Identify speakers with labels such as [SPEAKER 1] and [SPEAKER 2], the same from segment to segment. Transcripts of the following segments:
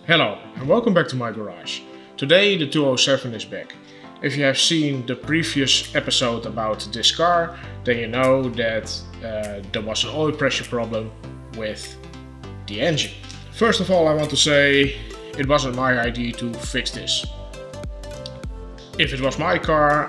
[SPEAKER 1] Hello and welcome back to my garage. Today the 207 is back. If you have seen the previous episode about this car, then you know that there was an oil pressure problem with the engine. First of all, I want to say it wasn't my idea to fix this. If it was my car,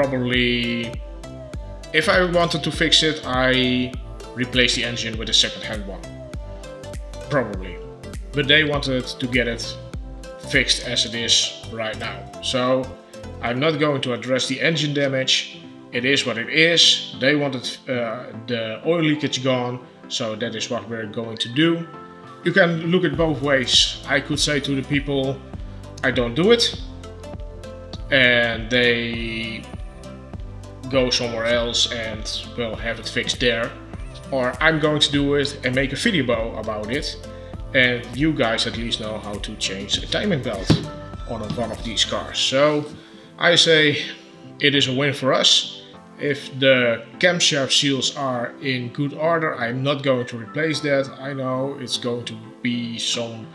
[SPEAKER 1] if I wanted to fix it, I replaced the engine with a second-hand one. Probably. But they wanted to get it fixed as it is right now. So I'm not going to address the engine damage. It is what it is. They wanted the oil leakage gone, so that is what we're going to do. You can look at both ways. I could say to the people, I don't do it, and they go somewhere else and will have it fixed there. Or I'm going to do it and make a video about it, and you guys at least know how to change a timing belt on one of these cars. So I say it is a win for us. If the camshaft seals are in good order, I'm not going to replace that. I know it's going to be something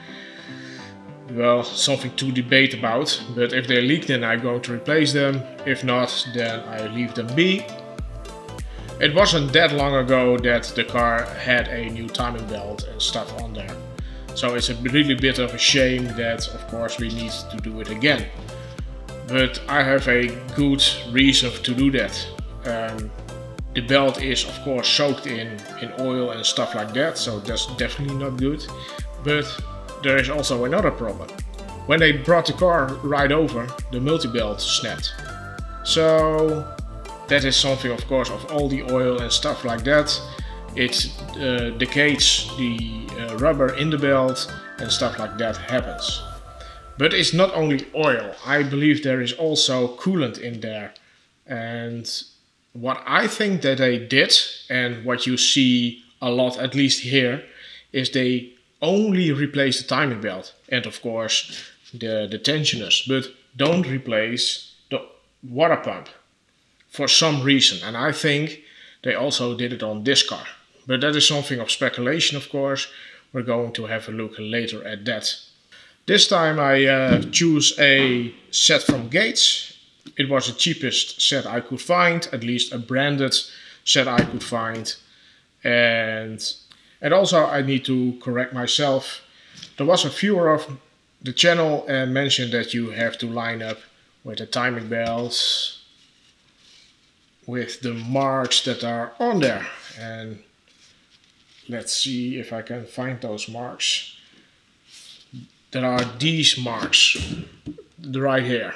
[SPEAKER 1] to debate about, but if they leak, then I'm going to replace them. If not, then I leave them be. It wasn't that long ago that the car had a new timing belt and stuff on there. So it's a really bit of a shame that, of course, we need to do it again. But I have a good reason to do that. The belt is, of course, soaked in oil and stuff like that, so that's definitely not good. But there is also another problem. When they brought the car right over, the multi-belt snapped. So that is something, of course, of all the oil and stuff like that. It decays the rubber in the belt and stuff like that happens. But it's not only oil. I believe there is also coolant in there. And what I think that they did, and what you see a lot, at least here, is they only replace the timing belt and, of course, the tensioners, but don't replace the water pump for some reason. And I think they also did it on this car. But that is something of speculation, of course. We're going to have a look later at that. This time I choose a set from Gates. It was the cheapest set I could find, at least a branded set I could find. And also I need to correct myself. There was a viewer of the channel and mentioned that you have to line up with the timing belts with the marks that are on there. And let's see if I can find those marks. There are these marks right here.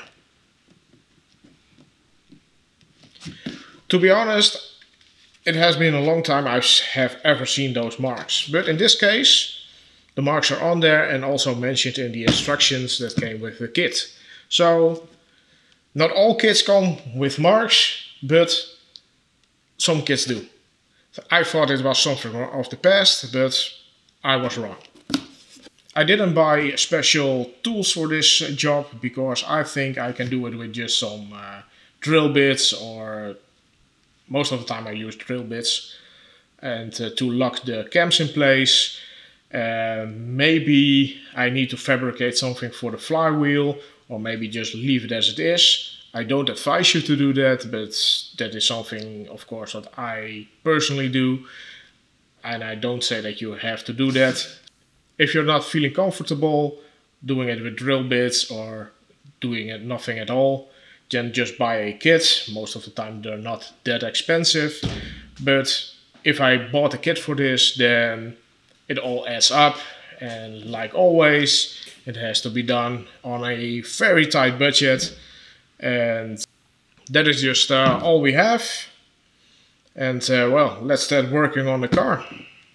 [SPEAKER 1] To be honest, it has been a long time I have ever seen those marks. But in this case, the marks are on there and also mentioned in the instructions that came with the kit. So not all kits come with marks, but some kits do. I thought it was something of the past, but I was wrong. I didn't buy special tools for this job because I think I can do it with just some drill bits, or most of the time I use drill bits, and to lock the cams in place. Maybe I need to fabricate something for the flywheel, or maybe just leave it as it is. I don't advise you to do that, but that is something, of course, that I personally do. And I don't say that you have to do that. If you're not feeling comfortable doing it with drill bits or doing it nothing at all, then just buy a kit. Most of the time they're not that expensive. But if I bought a kit for this, then it all adds up. And like always, it has to be done on a very tight budget. And that is just all we have. And well, let's start working on the car.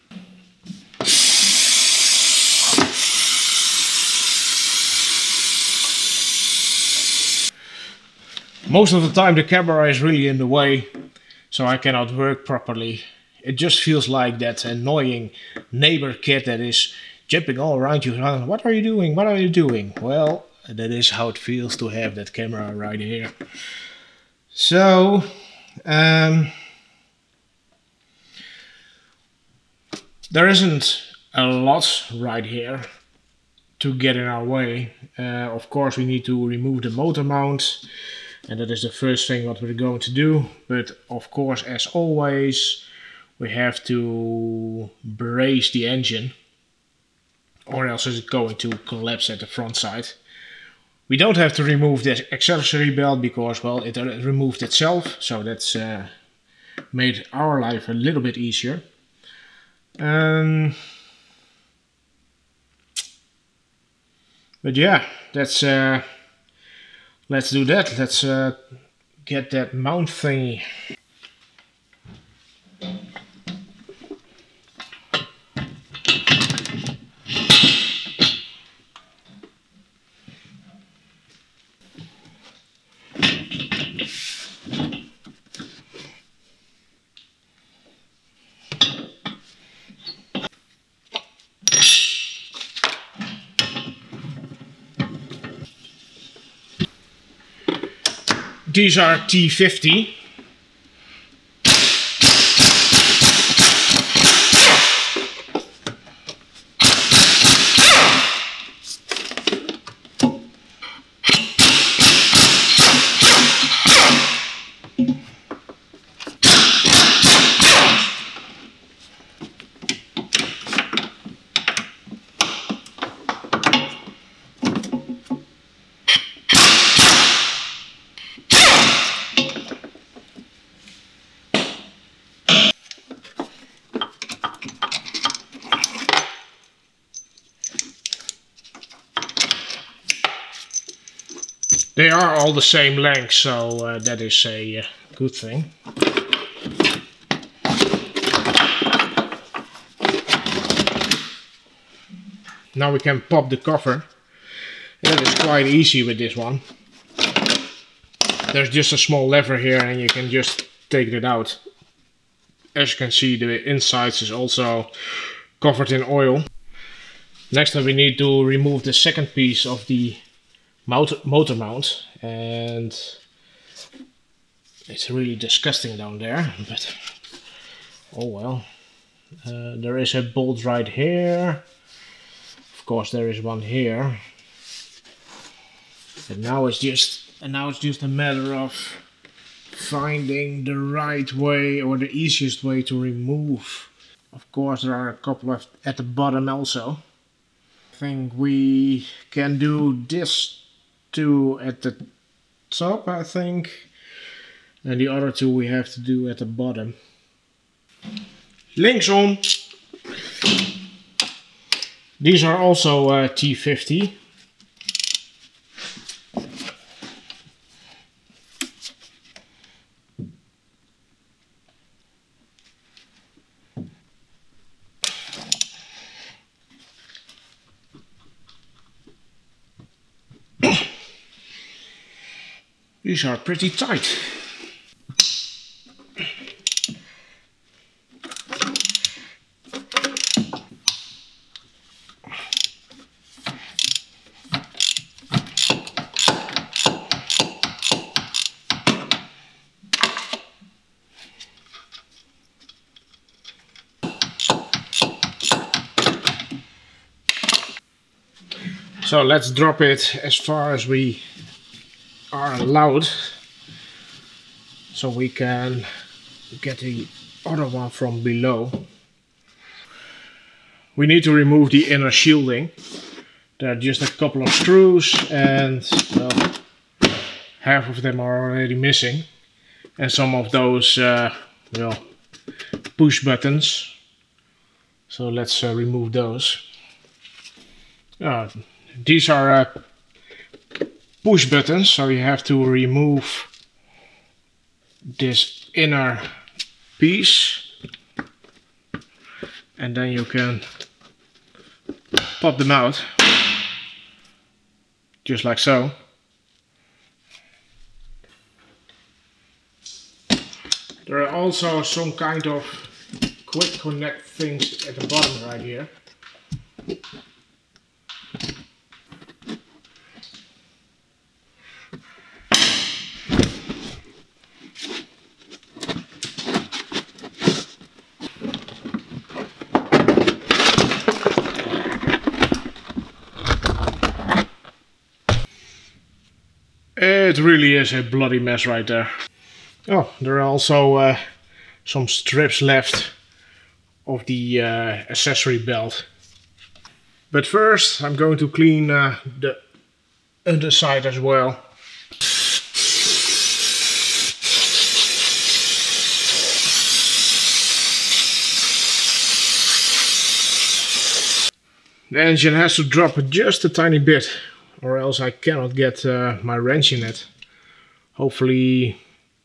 [SPEAKER 1] Most of the time the camera is really in the way, so I cannot work properly. It just feels like that annoying neighbor kid that is jumping all around you. What are you doing? What are you doing? Well, that is how it feels to have that camera right here. So, there isn't a lot right here. to get in our way. Of course, we need to remove the motor mount, and that is the first thing what we're going to do. But of course, as always, we have to brace the engine, or else it's going to collapse at the front side. We don't have to remove the accessory belt because, well, it removed itself, so that's made our life a little bit easier. But yeah, let's do that. Let's get that mount thingy. These are T50. They are all the same length, so that is a good thing. Now we can pop the cover. That is quite easy with this one. There's just a small lever here and you can just take it out. As you can see, the insides is also covered in oil. Next we need to remove the second piece of the motor mount, and it's really disgusting down there, but oh well. There is a bolt right here. Of course there is one here. And now it's just a matter of finding the right way or the easiest way to remove. Of course there are a couple of at the bottom also. I think we can do this two at the top, I think, and the other two we have to do at the bottom. Linksom. These are also T50. These are pretty tight. So let's drop it as far as we are allowed, so we can get the other one from below. We need to remove the inner shielding. There are just a couple of screws and, well, half of them are already missing, and some of those well, push buttons. So let's remove those. These are push buttons, so you have to remove this inner piece and then you can pop them out just like so. There are also some kind of quick connect things at the bottom right here. It really is a bloody mess right there. Oh, there are also some strips left of the accessory belt. But first I'm going to clean the underside as well. The engine has to drop just a tiny bit, or else I cannot get my wrench in it. Hopefully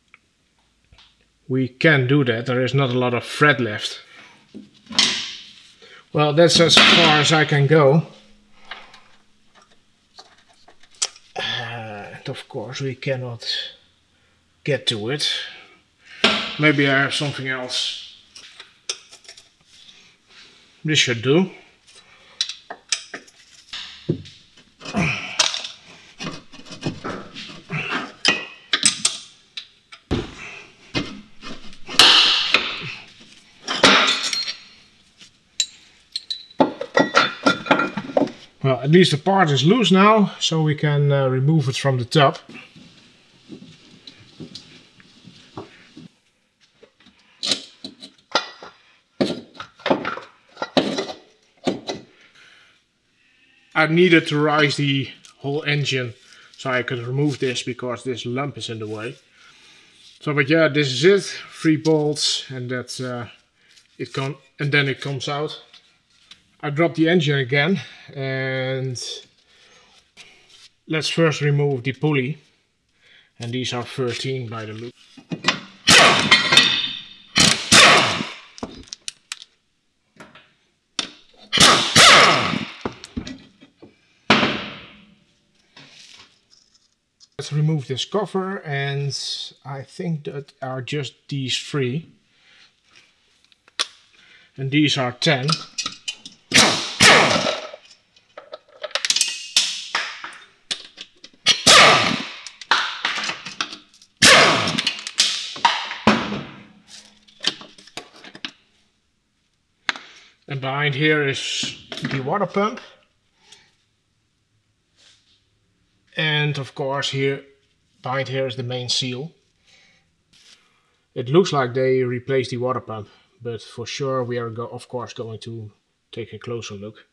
[SPEAKER 1] we can do that. There is not a lot of thread left. Well, that's as far as I can go. And of course we cannot get to it. Maybe I have something else. This should do. Well, at least the part is loose now, so we can remove it from the top. I needed to raise the whole engine so I could remove this because this lump is in the way. So, but yeah, this is it. 3 bolts, and that's and then it comes out. I dropped the engine again, and let's first remove the pulley. And these are 13 by the look. Let's remove this cover, and I think that are just these 3. And these are 10. And behind here is the water pump. And of course behind here is the main seal. It looks like they replaced the water pump, but for sure we are of course going to take a closer look.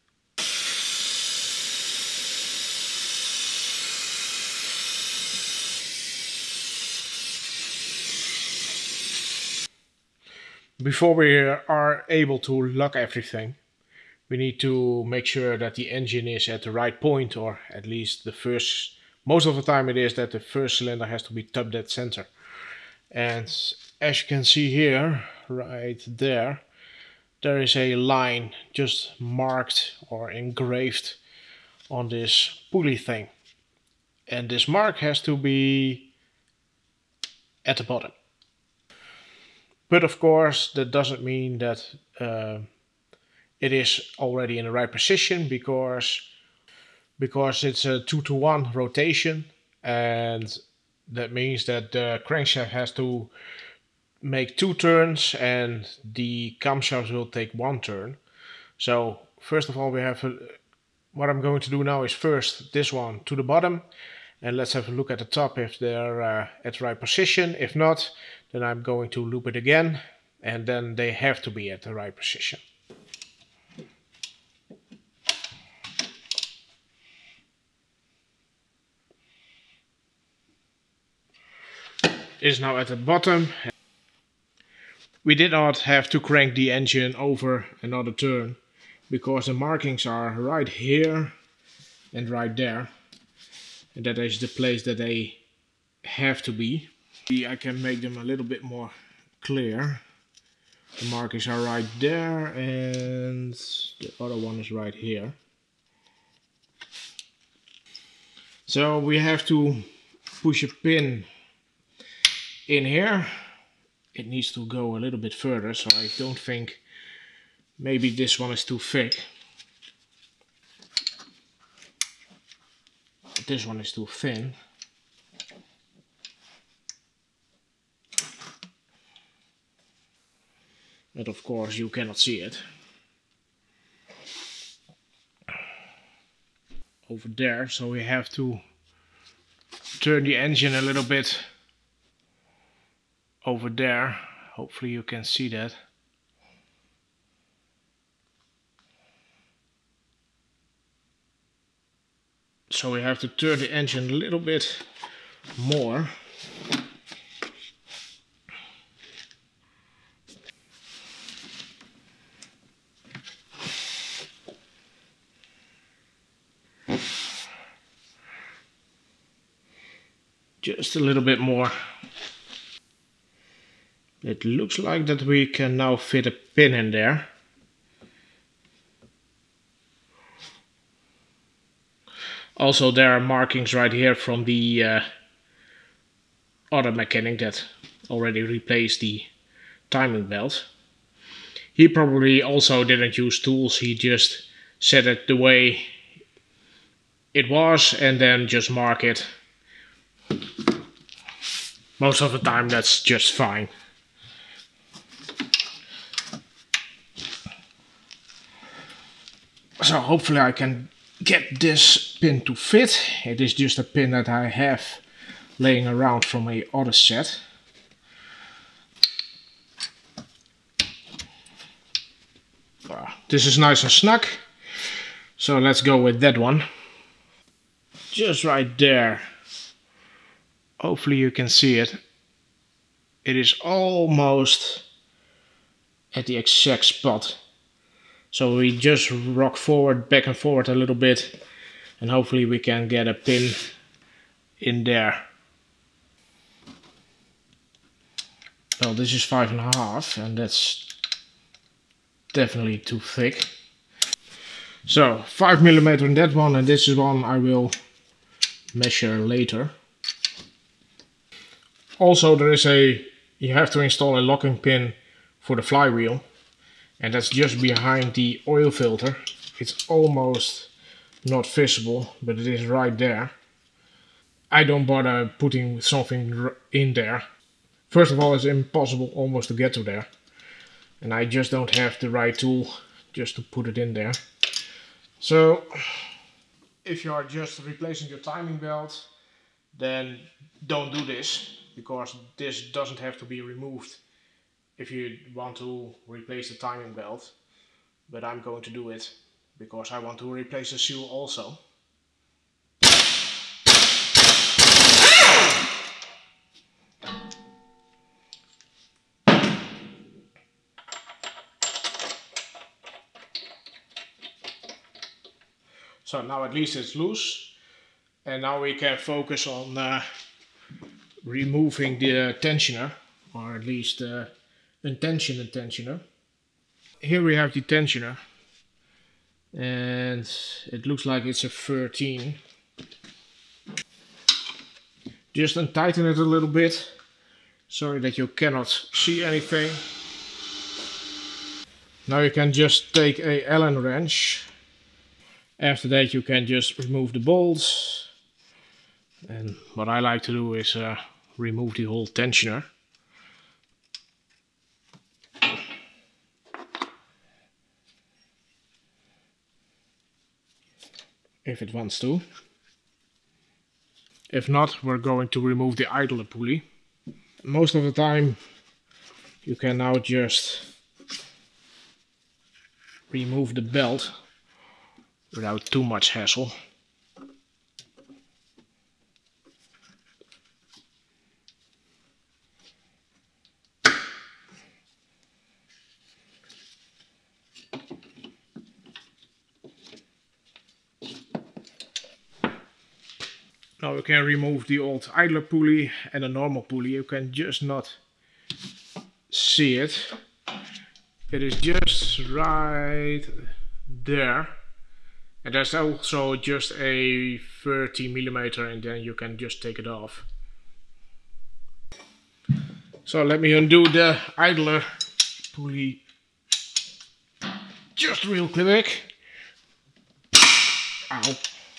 [SPEAKER 1] Before we are able to lock everything, we need to make sure that the engine is at the right point, or at least most of the time it is that the first cylinder has to be top dead center. And as you can see here, right there, there is a line just marked or engraved on this pulley thing. And this mark has to be at the bottom. But of course that doesn't mean that it is already in the right position, because it's a 2-to-1 rotation, and that means that the crankshaft has to make 2 turns and the camshaft will take 1 turn. So first of all what I'm going to do now is first this one to the bottom, and let's have a look at the top if they're at the right position. If not, then I'm going to loop it again, and then they have to be at the right position. It is now at the bottom. We did not have to crank the engine over another turn, because the markings are right here and right there, and that is the place that they have to be. I can make them a little bit more clear. The markings are right there, and the other one is right here. So we have to push a pin in here. It needs to go a little bit further, so I don't think, maybe this one is too thick. This one is too thin. But of course you cannot see it. Over there, so we have to turn the engine a little bit over there. Hopefully you can see that. So we have to turn the engine a little bit more. Just a little bit more. It looks like that we can now fit a pin in there. Also, there are markings right here from the other mechanic that already replaced the timing belt. He probably also didn't use tools, he just set it the way it was and then just mark it. Most of the time that's just fine. So hopefully I can get this pin to fit. It is just a pin that I have laying around from a other set. This is nice and snug, so let's go with that one. Just right there. Hopefully you can see it. It is almost at the exact spot. So we just rock forward, back and forward a little bit, and hopefully we can get a pin in there. Well, this is 5.5, and that's definitely too thick. So 5mm in that one, and this is one I will measure later. Also, you have to install a locking pin for the flywheel, and that's just behind the oil filter. It's almost not visible, but it is right there. I don't bother putting something in there. First of all, it's impossible almost to get to there, and I just don't have the right tool just to put it in there. So if you are just replacing your timing belt, then don't do this, because this doesn't have to be removed if you want to replace the timing belt. But I'm going to do it because I want to replace the seal also. So now at least it's loose, and now we can focus on removing the tensioner, or at least untension tensioner. Here we have the tensioner, and it looks like it's a 13. Just untighten it a little bit. Sorry that you cannot see anything. Now you can just take a Allen wrench. After that you can just remove the bolts, and what I like to do is remove the whole tensioner. If it wants to. If not, we're going to remove the idler pulley. Most of the time you can now just remove the belt without too much hassle. Now you can remove the old idler pulley and a normal pulley. You can just not see it. It is just right there. And there's also just a 30mm, and then you can just take it off. So let me undo the idler pulley just real quick. Ow.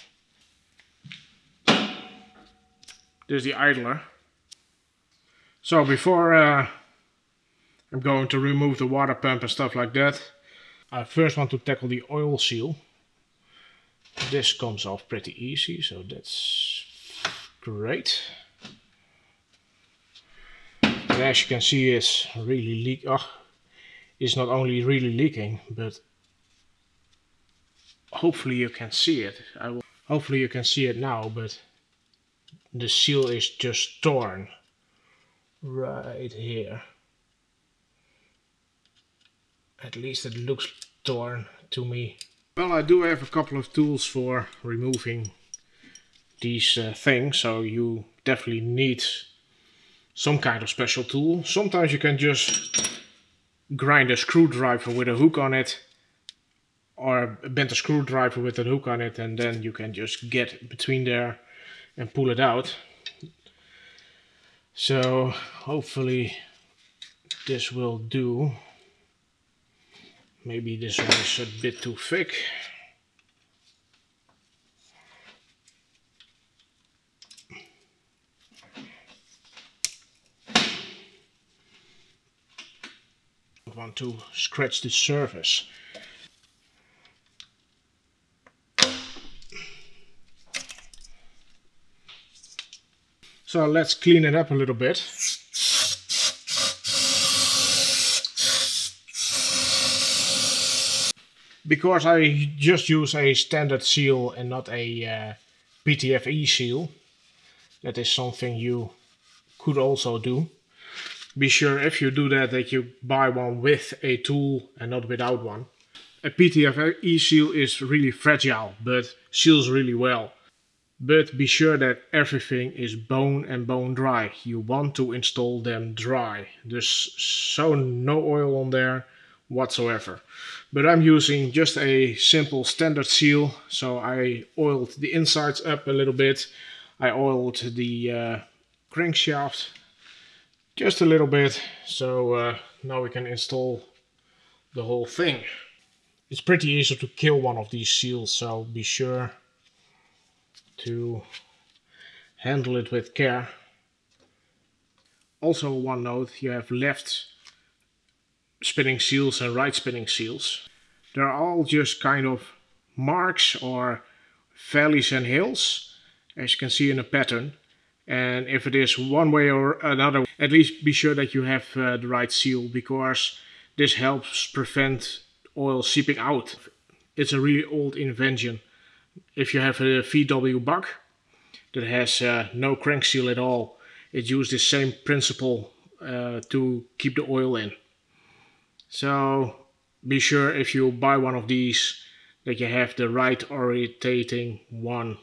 [SPEAKER 1] There's the idler. So before I'm going to remove the water pump and stuff like that, I first want to tackle the oil seal. This comes off pretty easy, so that's Great. And as you can see, it's really leak. Oh, it's not only really leaking, but hopefully you can see it. Hopefully you can see it now, but the seal is just torn right here. At least it looks torn to me. Well, I do have a couple of tools for removing these things, so you definitely need some kind of special tool. Sometimes you can just grind a screwdriver with a hook on it, or bend a screwdriver with a hook on it, and then you can just get between there and pull it out. So hopefully this will do. Maybe this one is a bit too thick. I want to scratch the surface. So let's clean it up a little bit. Because I just use a standard seal and not a PTFE seal, that is something you could also do. Be sure if you do that you buy one with a tool and not without one. A PTFE seal is really fragile, but seals really well. But be sure that everything is bone and bone dry. You want to install them dry. So no oil on there whatsoever. But I'm using just a simple standard seal. So I oiled the insides up a little bit. I oiled the crankshaft just a little bit. So now we can install the whole thing. It's pretty easy to kill one of these seals, so be sure to handle it with care. Also, one note, you have left spinning seals and right spinning seals. They're all just kind of marks or valleys and hills, as you can see in a pattern. And if it is one way or another, at least be sure that you have the right seal, because this helps prevent oil seeping out. It's a really old invention. If you have a VW Bug that has no crank seal at all, it uses the same principle to keep the oil in. So be sure if you buy one of these that you have the right orientating one.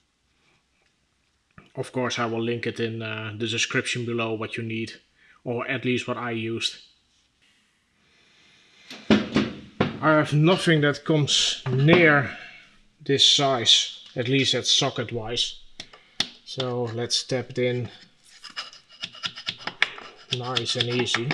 [SPEAKER 1] Of course, I will link it in the description below what you need, or at least what I used. I have nothing that comes near this size, at least that's socket wise. So let's step it in nice and easy.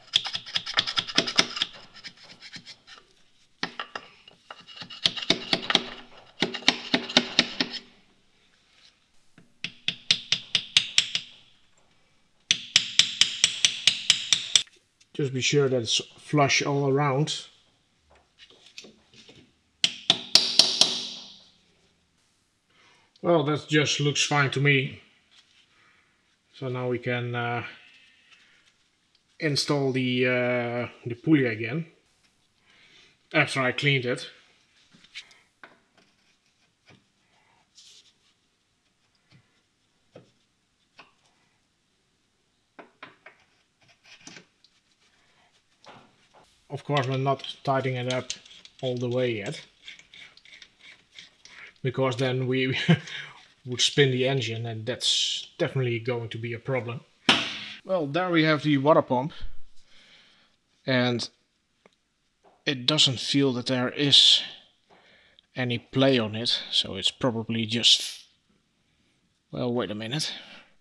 [SPEAKER 1] Just be sure that it's flush all around. Well, that just looks fine to me. So now we can install the pulley again after I cleaned it. Of course, we're not tightening it up all the way yet, because then we would spin the engine, and that's definitely going to be a problem. Well, there we have the water pump, and it doesn't feel that there is any play on it, so it's probably just... Well, wait a minute.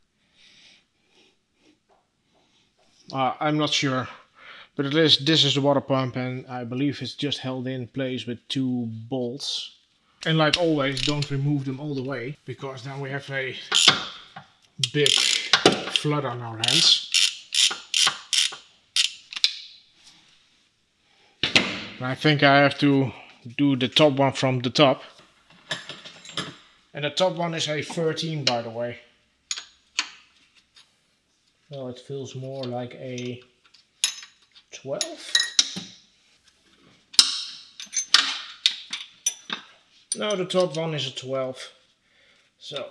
[SPEAKER 1] I'm not sure, but this is the water pump, and I believe it's just held in place with 2 bolts. And like always, don't remove them all the way, because then we have a big flood on our hands. And I think I have to do the top one from the top. And the top one is a 13, by the way. Well, it feels more like a 12. No, the top one is a 12. So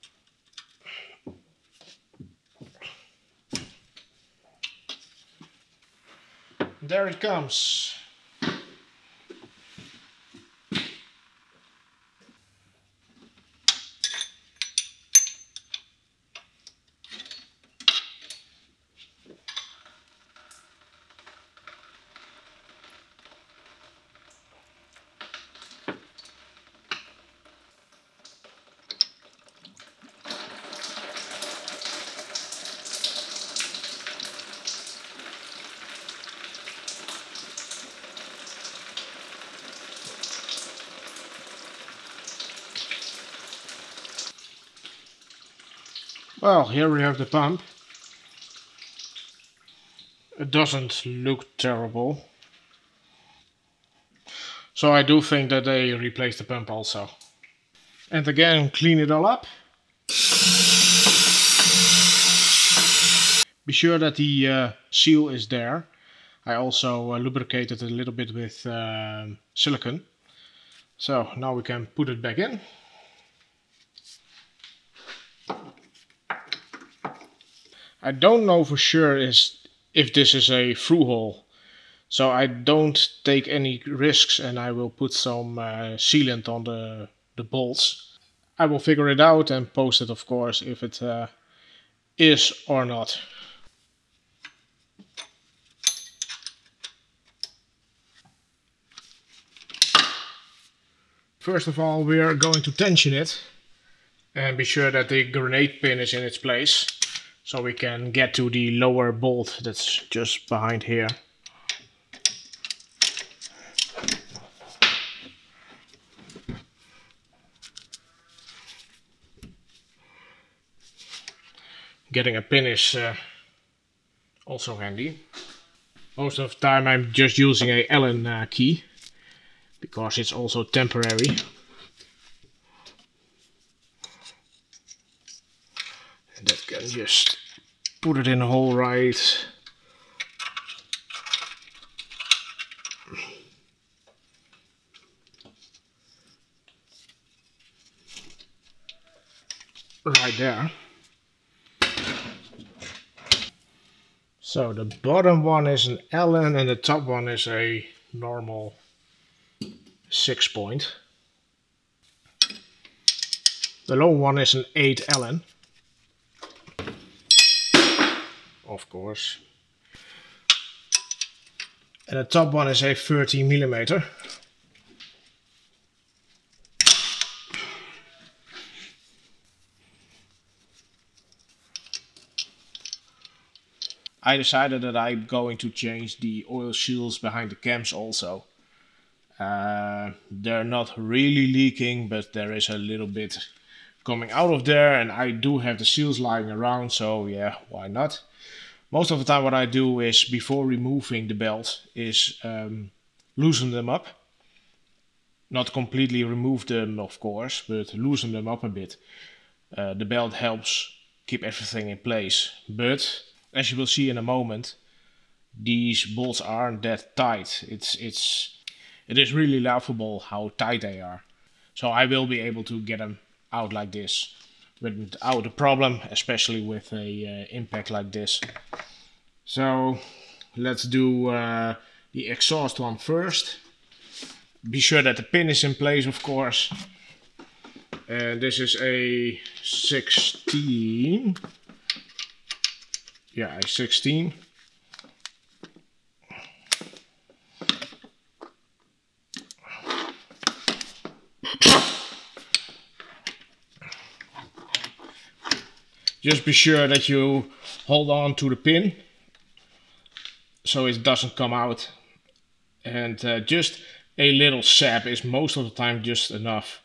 [SPEAKER 1] there it comes. Well, here we have the pump. It doesn't look terrible. So I do think that they replaced the pump also. And again, clean it all up. Be sure that the seal is there. I also lubricated a little bit with silicone. So now we can put it back in. I don't know for sure if this is a through hole. So I don't take any risks and I will put some sealant on the bolts. I will figure it out and post it, of course, if it is or not. First of all, we are going to tension it and be sure that the grenade pin is in its place so we can get to the lower bolt that's just behind here. Getting a pin is also handy. Most of the time I'm just using a Allen key because it's also temporary. And that can just put it in a hole right there. So the bottom one is an Allen and the top one is a normal 6-point. The low one is an 8 Allen, of course. And the top one is a 30mm. I decided that I'm going to change the oil seals behind the cams also. They're not really leaking, but there is a little bit coming out of there, and I do have the seals lying around, so yeah, why not? Most of the time what I do is, before removing the belt, is loosen them up. Not completely remove them, of course, but loosen them up a bit. The belt helps keep everything in place, but as you will see in a moment, these bolts aren't that tight. It is really laughable how tight they are. So I will be able to get them out like this without a problem, especially with a impact like this. So let's do the exhaust one first. Be sure that the pin is in place, of course. And this is a 16. Yeah, a 16. Just be sure that you hold on to the pin so it doesn't come out. And just a little sap is most of the time just enough.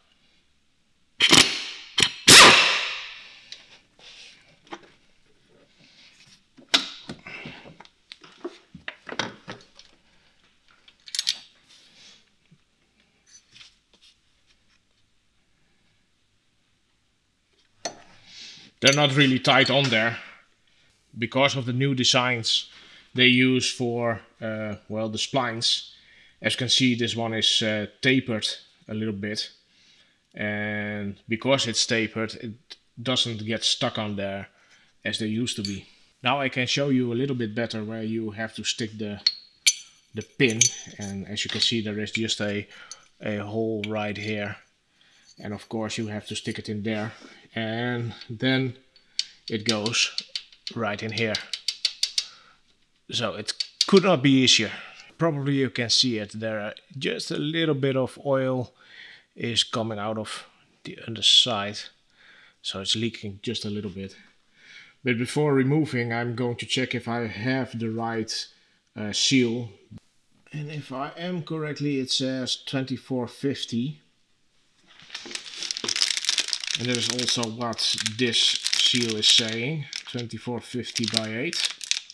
[SPEAKER 1] They're not really tight on there, because of the new designs they use for well, the splines. As you can see, this one is tapered a little bit, and because it's tapered, it doesn't get stuck on there as they used to be. Now I can show you a little bit better where you have to stick the pin, and as you can see, there is just a hole right here, and of course you have to stick it in there, and then it goes right in here. So it could not be easier. Probably you can see it there, just a little bit of oil is coming out of the underside, so it's leaking just a little bit. But before removing, I'm going to check if I have the right seal. And if I am correctly, it says 2450. And that is also what this seal is saying, 2450 by 8.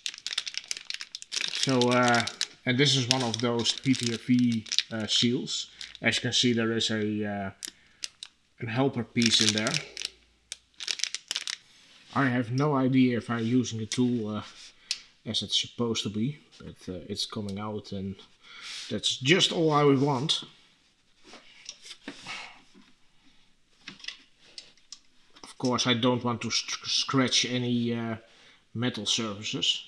[SPEAKER 1] So, and this is one of those PTFE seals. As you can see, there is a an helper piece in there. I have no idea if I'm using the tool as it's supposed to be, but it's coming out, and that's just all I would want. Of course, I don't want to scratch any metal surfaces.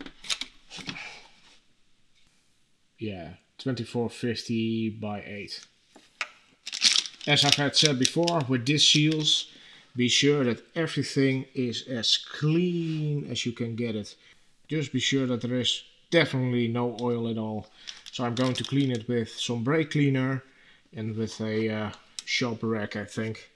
[SPEAKER 1] Yeah, 2450 by 8. As I've had said before, with these seals, be sure that everything is as clean as you can get it. Just be sure that there is definitely no oil at all. So I'm going to clean it with some brake cleaner and with a shop rag, I think.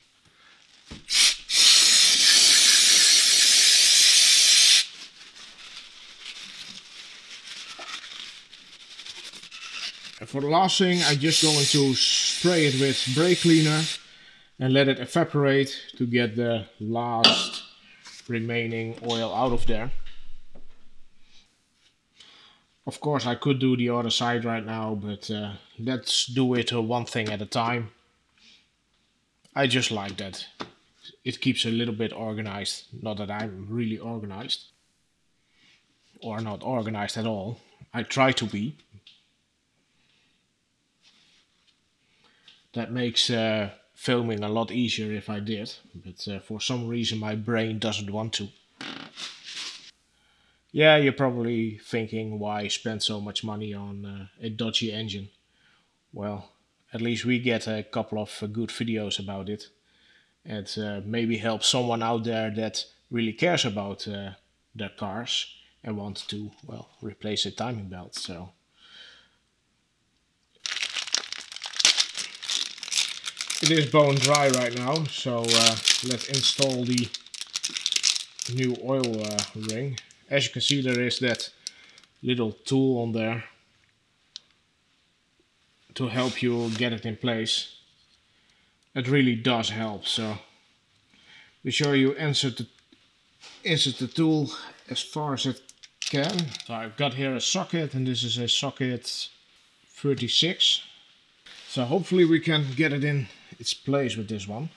[SPEAKER 1] And for the last thing, I'm just going to spray it with brake cleaner and let it evaporate to get the last remaining oil out of there. Of course, I could do the other side right now, but let's do it one thing at a time. I just like that. It keeps a little bit organized. Not that I'm really organized, or not organized at all. I try to be. That makes filming a lot easier if I did, but for some reason my brain doesn't want to. Yeah, you're probably thinking why spend so much money on a dodgy engine. Well, at least we get a couple of good videos about it, and maybe help someone out there that really cares about their cars and wants to, well, replace a timing belt. So it is bone dry right now, so let's install the new oil ring. As you can see, there is that little tool on there to help you get it in place. It really does help, so be sure you insert the tool as far as it can. So I've got here a socket, and this is a socket 36. So hopefully we can get it in its place with this one.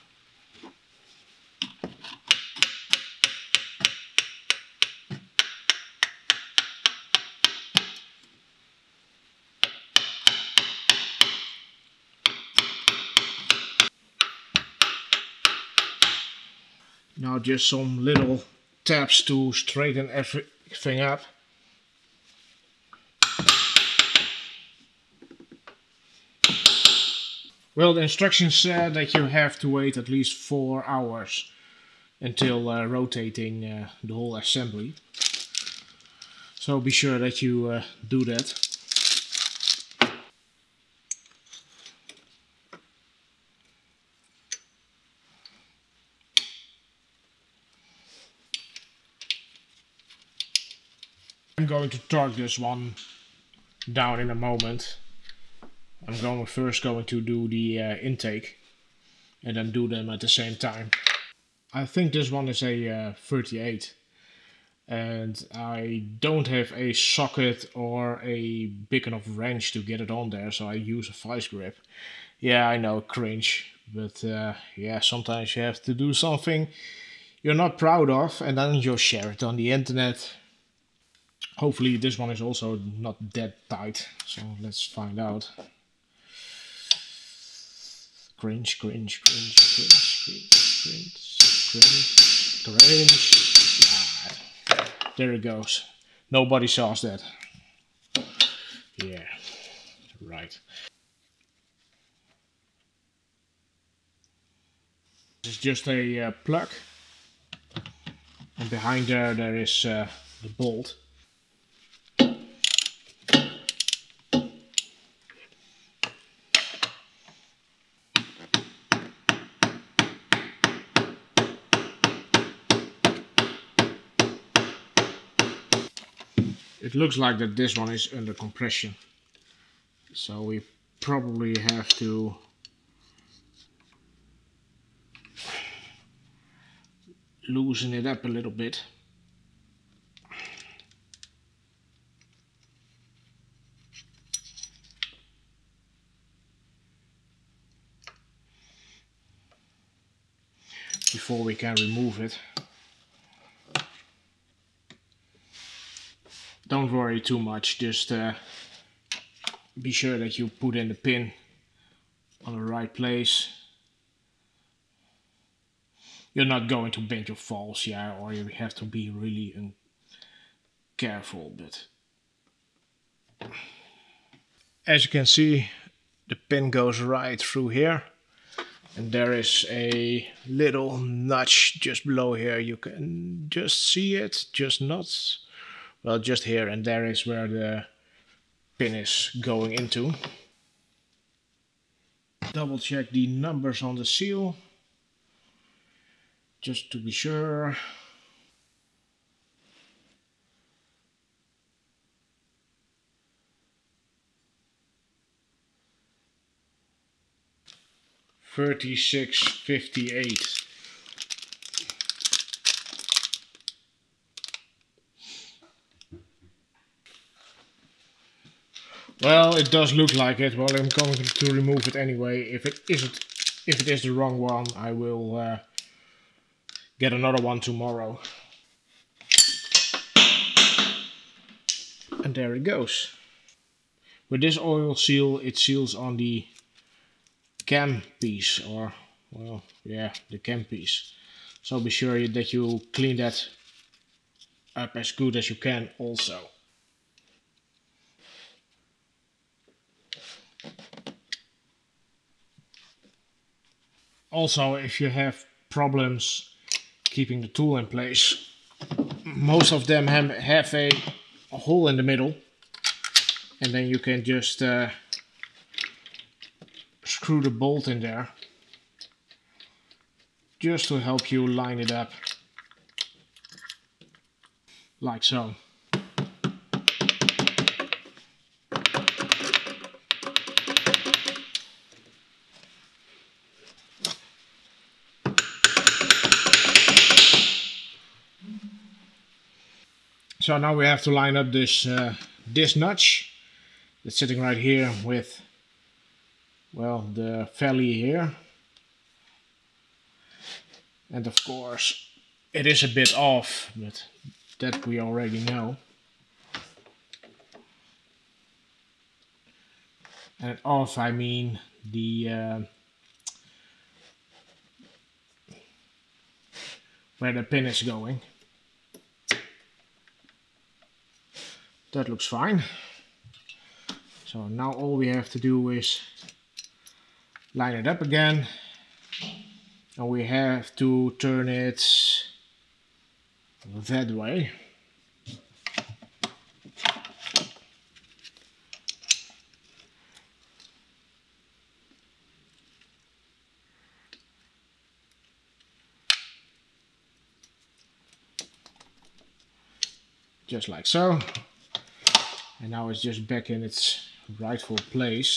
[SPEAKER 1] Now just some little taps to straighten everything up. Well, the instructions said that you have to wait at least 4 hours until rotating the whole assembly. So be sure that you do that. I'm going to torque this one down in a moment. I'm first going to do the intake and then do them at the same time. I think this one is a 38, and I don't have a socket or a big enough wrench to get it on there, so I use a vice grip. Yeah, I know, cringe, but yeah, sometimes you have to do something you're not proud of, and then you share it on the internet. Hopefully this one is also not that tight, so let's find out. Cringe, cringe, cringe, cringe, cringe, cringe, cringe, cringe. Ah, there it goes. Nobody saws that. Yeah, right. This is just a plug, and behind there is the bolt. It looks like that this one is under compression, so we probably have to loosen it up a little bit. Before we can remove it. Don't worry too much, just be sure that you put in the pin on the right place. You're not going to bend your falls, yeah, or you have to be really careful, but as you can see, the pin goes right through here, and there is a little notch just below here. You can just see it, just not, well, just here, and there is where the pin is going into. Double check the numbers on the seal, just to be sure. $36.58. Well, it does look like it. Well, I'm going to remove it anyway. If it is the wrong one, I will get another one tomorrow. And there it goes. With this oil seal, it seals on the cam piece, or, well, yeah, the cam piece. So be sure that you clean that up as good as you can also. Also, if you have problems keeping the tool in place, most of them have a hole in the middle, and then you can just screw the bolt in there, just to help you line it up, like so. So now we have to line up this notch that's sitting right here with, well, the valley here. And of course it is a bit off, but that we already know. And off, I mean the where the pin is going. That looks fine. So now all we have to do is line it up again, and we have to turn it that way. Just like so. And now it's just back in its rightful place.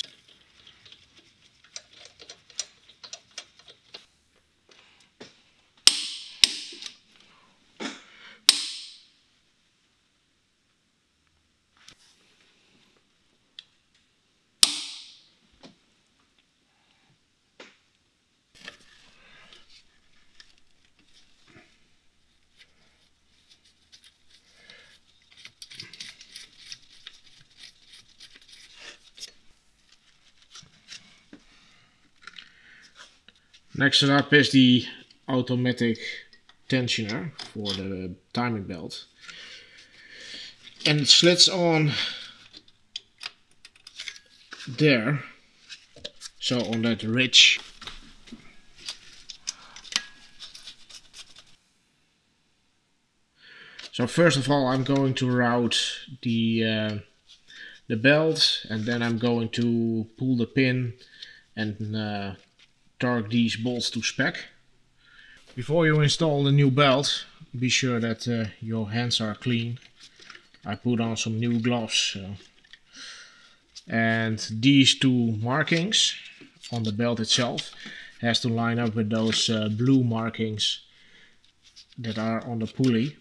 [SPEAKER 1] Next up is the automatic tensioner for the timing belt. And it slits on there, so on that ridge. So first of all I'm going to route the belt, and then I'm going to pull the pin and torque these bolts to spec. Before you install the new belt, be sure that your hands are clean. I put on some new gloves. And these two markings on the belt itself has to line up with those blue markings that are on the pulley.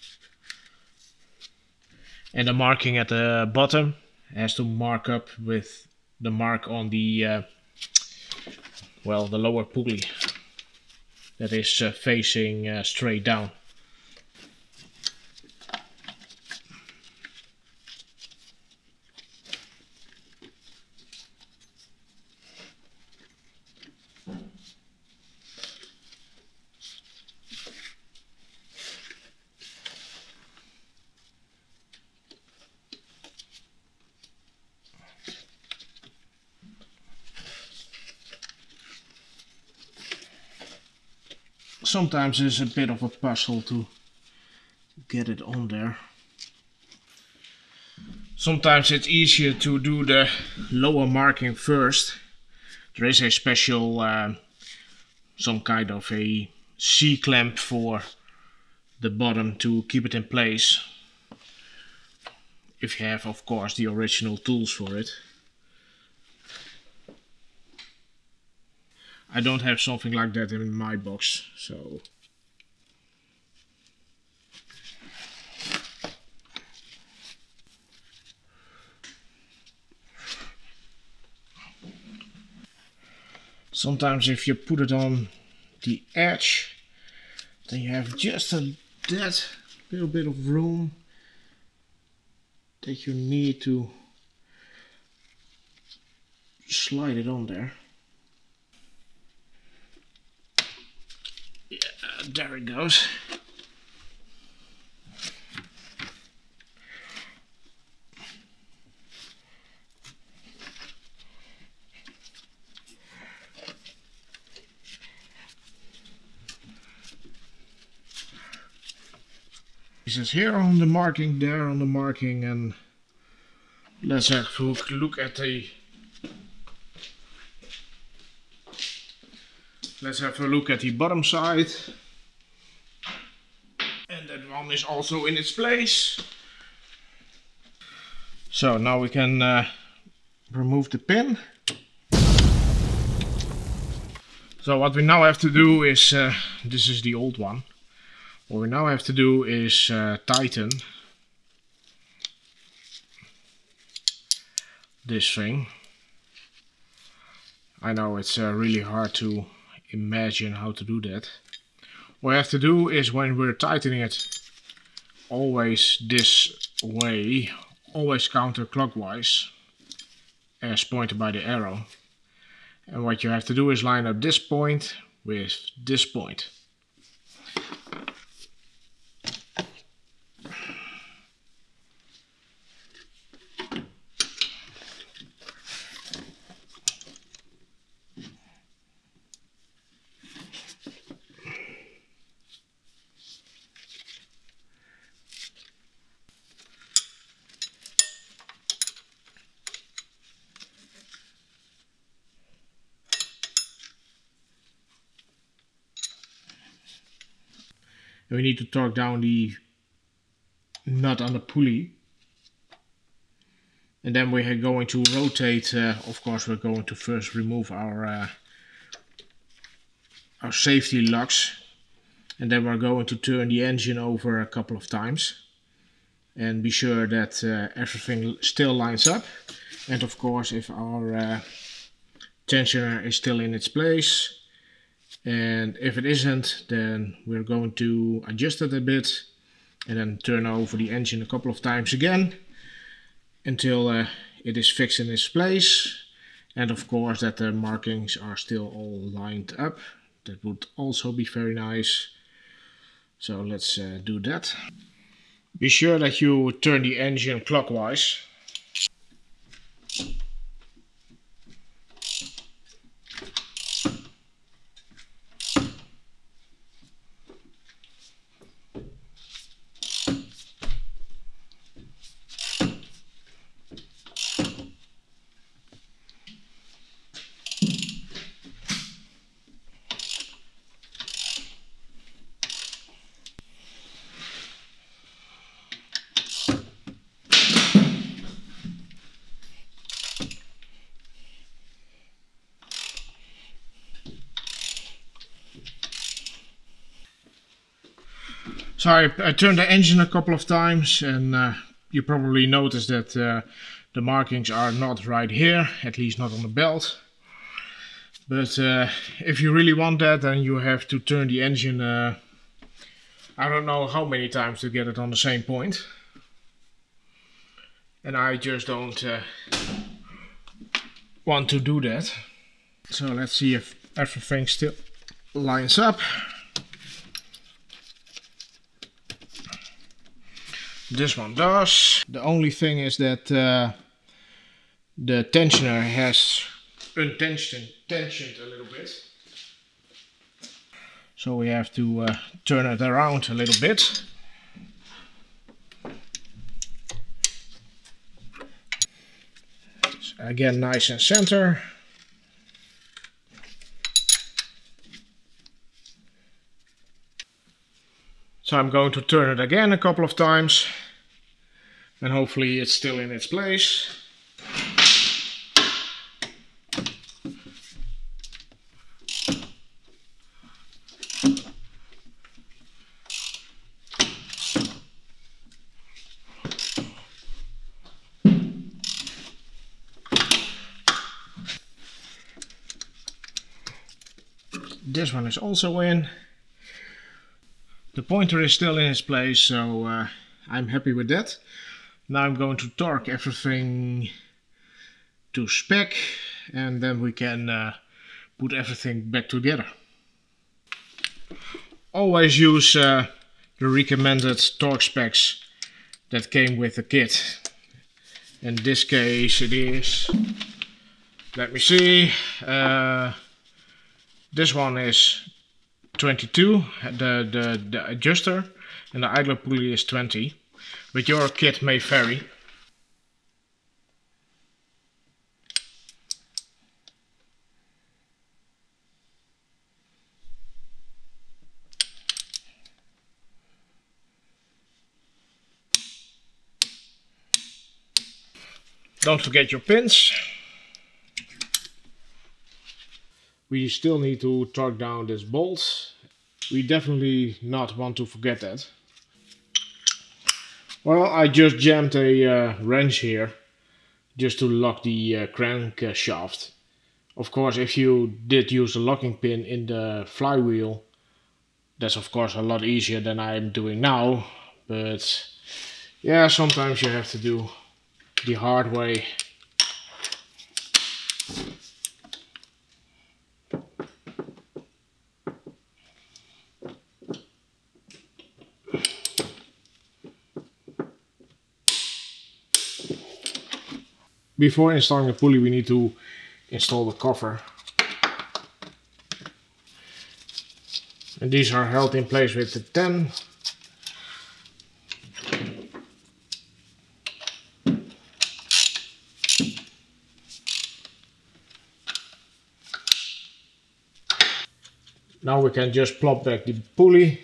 [SPEAKER 1] And the marking at the bottom has to mark up with the mark on the the lower pulley that is facing straight down. Sometimes it's a bit of a puzzle to get it on there. Sometimes it's easier to do the lower marking first. There is a special, some kind of a C-clamp for the bottom to keep it in place. If you have, of course, the original tools for it. I don't have something like that in my box, so... Sometimes if you put it on the edge, then you have just that little bit of room that you need to slide it on there. Yeah, there it goes. He says here on the marking, there on the marking, and let's have a look at the bottom side. And that one is also in its place. So now we can remove the pin. So what we now have to do is, this is the old one. What we now have to do is tighten this thing. I know it's really hard to imagine how to do that. What we have to do is, when we're tightening it, always this way, always counterclockwise, as pointed by the arrow. And what you have to do is line up this point with this point. And we need to torque down the nut on the pulley. And then we are going to rotate, of course we're going to first remove our safety locks. And then we're going to turn the engine over a couple of times. And be sure that everything still lines up. And of course, if our tensioner is still in its place. And if it isn't, then we're going to adjust it a bit and then turn over the engine a couple of times again until it is fixed in its place. And of course that the markings are still all lined up. That would also be very nice. So let's do that. Be sure that you turn the engine clockwise. So I turned the engine a couple of times, and you probably noticed that the markings are not right here, at least not on the belt. But if you really want that, then you have to turn the engine I don't know how many times to get it on the same point. And I just don't want to do that. So let's see if everything still lines up. This one does. The only thing is that the tensioner has untensioned a little bit. So we have to turn it around a little bit. Again, nice and center. So I'm going to turn it again a couple of times, and hopefully it's still in its place. This one is also in. The pointer is still in its place, so I'm happy with that. Now I'm going to torque everything to spec, and then we can put everything back together. Always use the recommended torque specs that came with the kit. In this case it is, let me see, this one is 22, the adjuster, and the idler pulley is 20, but your kit may vary. Don't forget your pins. We still need to torque down this bolt. We definitely not want to forget that. Well, I just jammed a wrench here just to lock the crank shaft. Of course, if you did use a locking pin in the flywheel, that's of course a lot easier than I'm doing now. But yeah, sometimes you have to do the hard way. Before installing the pulley, we need to install the cover. And these are held in place with the 10. Now we can just plop back the pulley.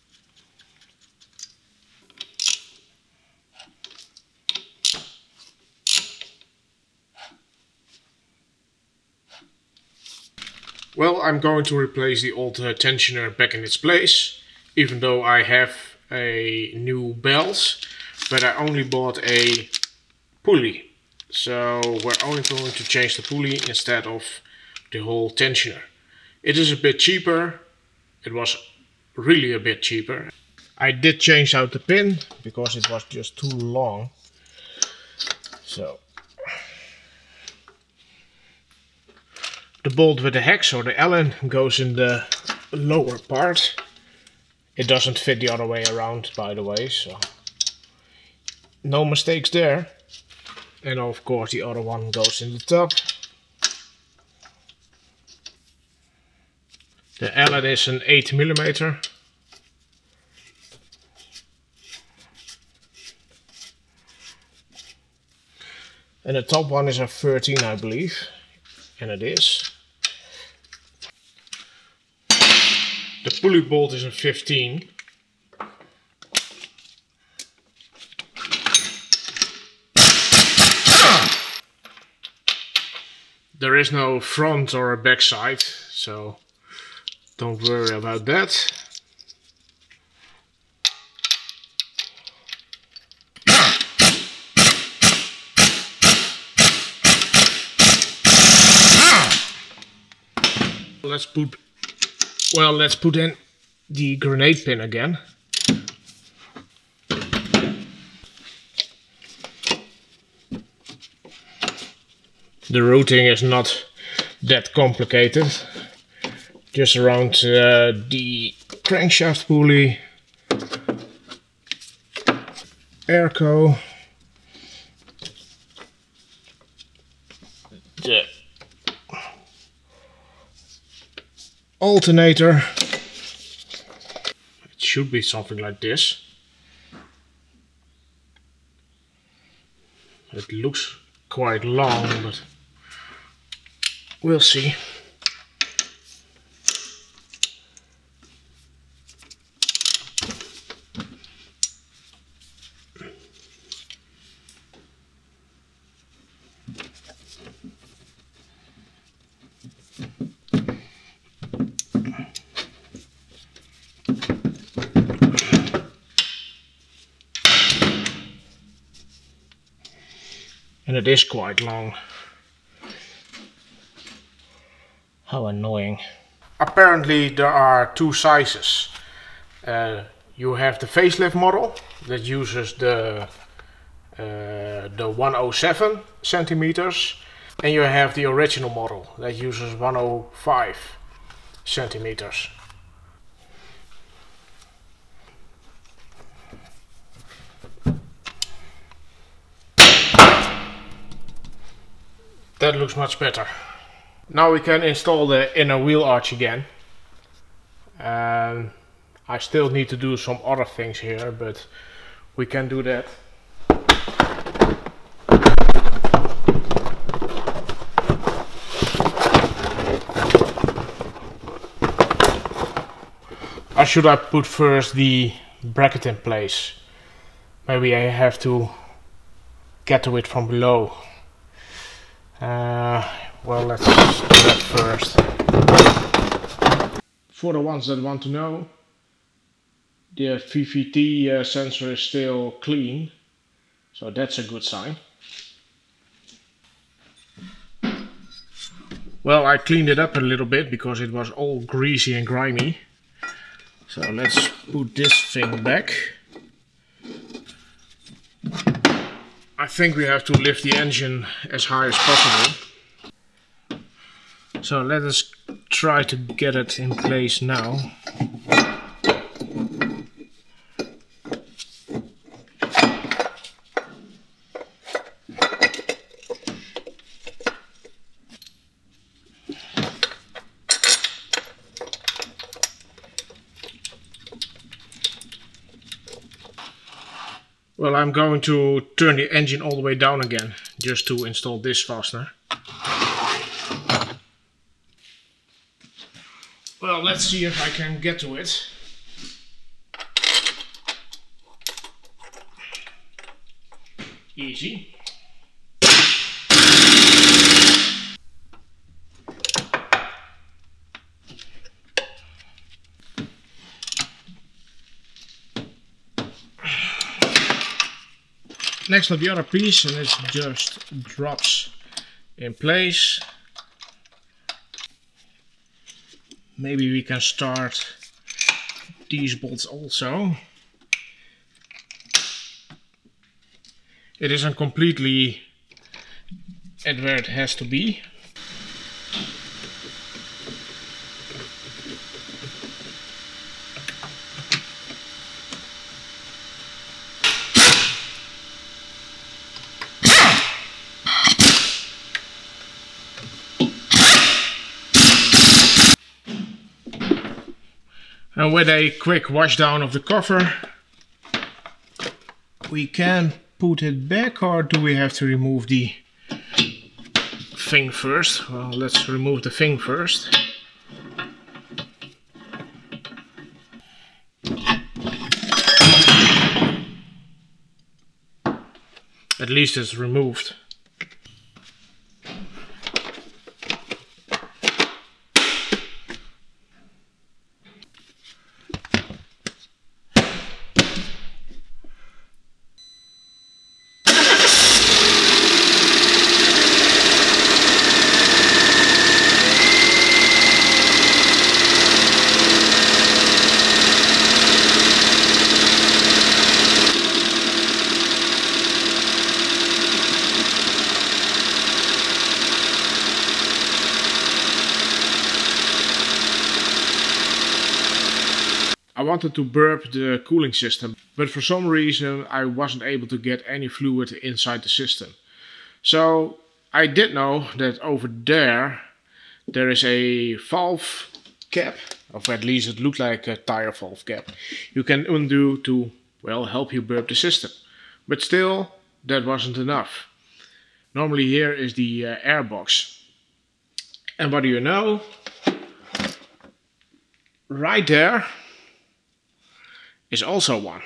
[SPEAKER 1] Well, I'm going to replace the old tensioner back in its place, even though I have a new belt, but I only bought a pulley. So we're only going to change the pulley instead of the whole tensioner. It is a bit cheaper. It was really a bit cheaper. I did change out the pin because it was just too long. So The bolt with the hex or the Allen goes in the lower part. It doesn't fit the other way around, by the way, so no mistakes there. And of course the other one goes in the top. The Allen is an 8mm. And the top one is a 13, I believe. And it is. The pulley bolt is a 15. There is no front or back side, so don't worry about that. Let's put in the grenade pin again. The routing is not that complicated. Just around the crankshaft pulley, airco, the alternator. It should be something like this. It looks quite long, but we'll see. And it is quite long. How annoying. Apparently there are two sizes. You have the facelift model that uses the 107 centimeters, and you have the original model that uses 105 centimeters. That looks much better. Now we can install the inner wheel arch again. I still need to do some other things here, but we can do that. Or should I put first the bracket in place? Maybe I have to get to it from below. Well, let's do that first. For the ones that want to know, the VVT sensor is still clean, so that's a good sign. Well, I cleaned it up a little bit because it was all greasy and grimy. So let's put this thing back. I think we have to lift the engine as high as possible. So let us try to get it in place now. Well, I'm going to turn the engine all the way down again, just to install this fastener. Well, let's see if I can get to it. Easy. Next to the other piece, and it just drops in place. Maybe we can start these bolts also. It isn't completely at where it has to be. And with a quick wash down of the cover, we can put it back, or do we have to remove the thing first? Well, let's remove the thing first. At least it's removed. I wanted to burp the cooling system, but for some reason I wasn't able to get any fluid inside the system. So I did know that over there is a valve cap, or at least it looked like a tire valve cap. You can undo to, well, help you burp the system. But still, that wasn't enough. Normally here is the air box. And what do you know? Right there is also one.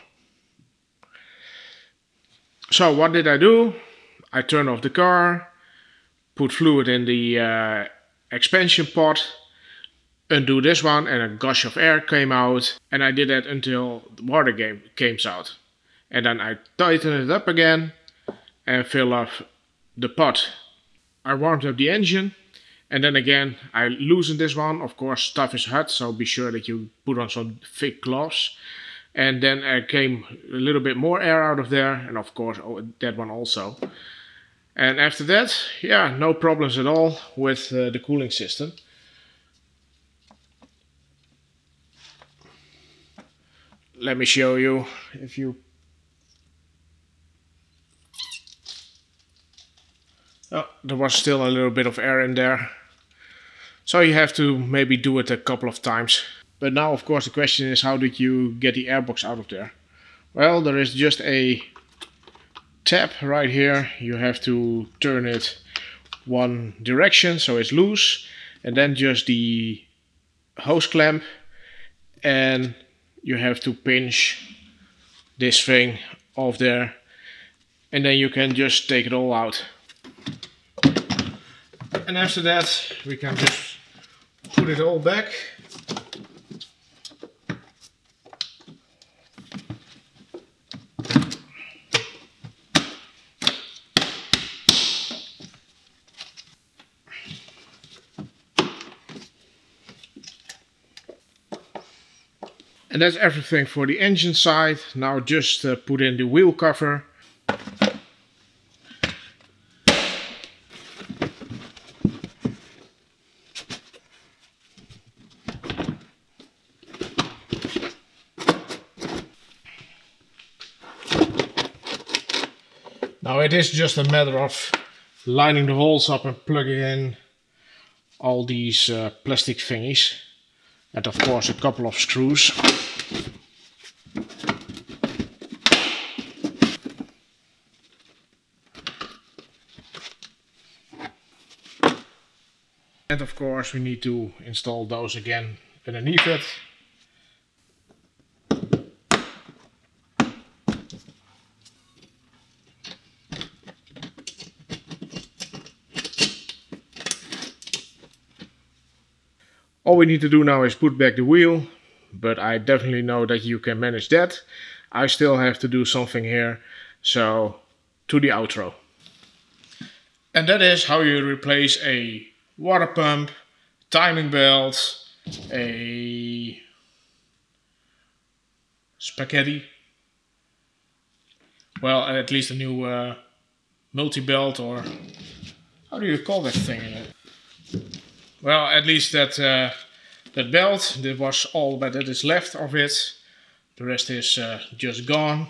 [SPEAKER 1] So what did I do? I turned off the car, put fluid in the expansion pot, undo this one, and a gush of air came out, and I did that until the water came out. And then I tightened it up again and fill up the pot. I warmed up the engine, and then again I loosened this one. Of course, stuff is hot, so be sure that you put on some thick gloves. And then came a little bit more air out of there, and of course that one also. And after that, yeah, no problems at all with the cooling system. Let me show you. If you... Oh, there was still a little bit of air in there. So you have to maybe do it a couple of times. But now, of course, the question is, how did you get the airbox out of there? Well, there is just a tab right here. You have to turn it one direction so it's loose, and then just the hose clamp, and you have to pinch this thing off there, and then you can just take it all out. And after that, we can just put it all back. And that's everything for the engine side. Now just put in the wheel cover. Now it is just a matter of lining the holes up and plugging in all these plastic thingies. And of course a couple of screws. And of course we need to install those again underneath it. All we need to do now is put back the wheel, but I definitely know that you can manage that. I still have to do something here, so to the outro. And that is how you replace a water pump, timing belt, a spaghetti, well, at least a new multi-belt, or how do you call that thing? Well, at least that that belt, that was all that is left of it. The rest is just gone.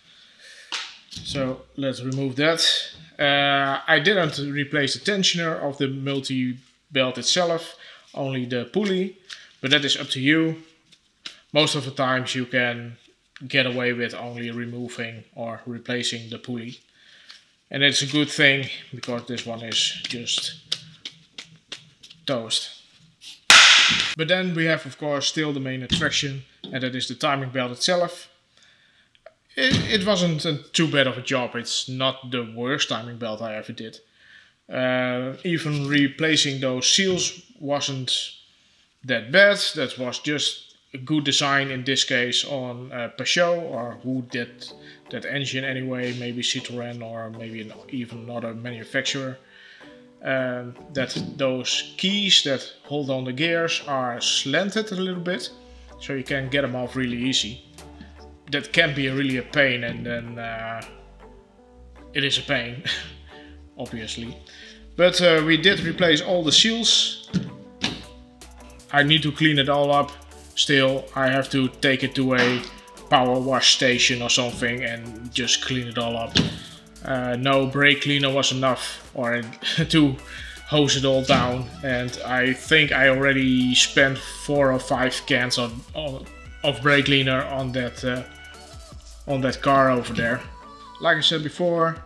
[SPEAKER 1] So let's remove that. I didn't replace the tensioner of the multi-belt itself, only the pulley, but that is up to you. most of the times you can get away with only removing or replacing the pulley. And it's a good thing because this one is just toast. But then we have of course still the main attraction, and that is the timing belt itself. It wasn't too bad of a job. It's not the worst timing belt I ever did. Even replacing those seals wasn't that bad. That was just a good design in this case on Peugeot, or who did that engine anyway, maybe Citroën or maybe even another manufacturer. That those keys that hold on the gears are slanted a little bit, so you can get them off really easy. That can be really a pain, and then it is a pain, obviously. But we did replace all the seals. I need to clean it all up. Still, I have to take it to a power wash station or something and just clean it all up. No brake cleaner was enough, or to hose it all down, and I think I already spent 4 or 5 cans of brake cleaner on that car over there. Like I said before,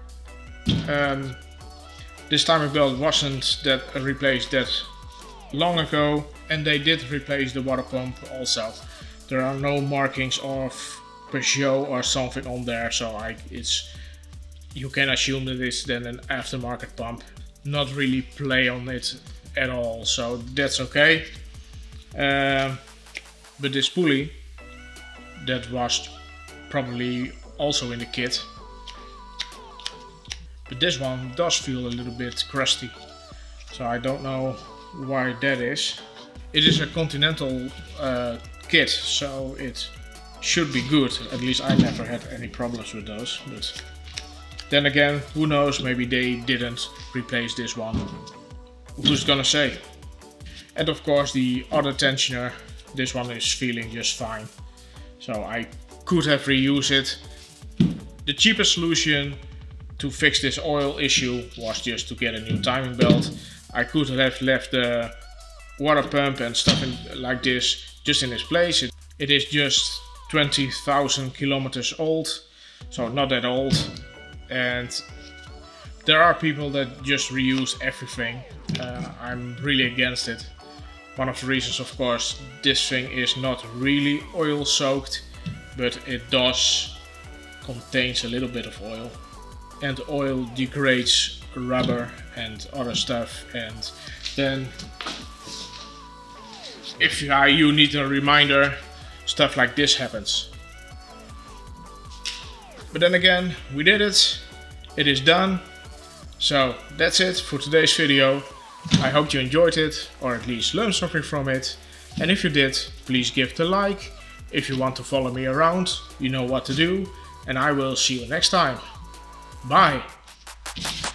[SPEAKER 1] this timing belt wasn't that replaced that long ago, and they did replace the water pump also. There are no markings of Peugeot or something on there, so you can assume that it's then an aftermarket pump. Not really play on it at all, so that's okay. But this pulley, that was probably also in the kit. But this one does feel a little bit crusty, so I don't know why that is. It is a Continental kit, so it should be good. At least I never had any problems with those. But then again, who knows, maybe they didn't replace this one. Who's gonna say? And of course the other tensioner, this one is feeling just fine. So I could have reused it. The cheapest solution to fix this oil issue was just to get a new timing belt. I could have left the water pump and stuff like this just in its place. It is just 20,000 kilometers old, so not that old. And there are people that just reuse everything. I'm really against it. One of the reasons, of course, this thing is not really oil soaked, but it does contains a little bit of oil, and oil degrades rubber and other stuff, and then if you need a reminder, stuff like this happens. But then again, we did it. It is done. So that's it for today's video. I hope you enjoyed it, or at least learned something from it. And if you did, please give it a like. If you want to follow me around, you know what to do. And I will see you next time. Bye.